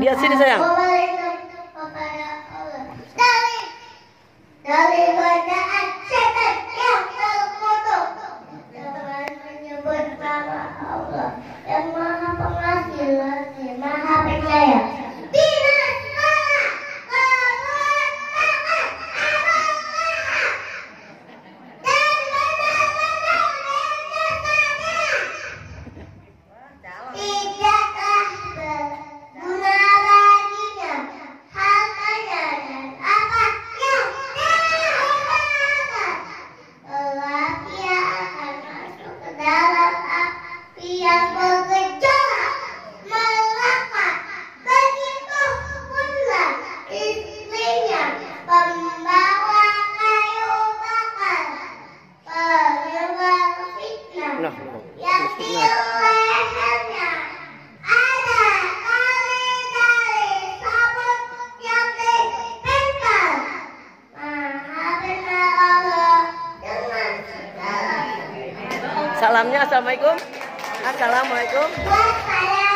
Lihat sini sayang. Dari godaan setan yang terkutuk, jangan menyebut nama Allah yang Maha Pengasih lagi Maha Penyayang. Salamnya assalamualaikum. Assalamualaikum.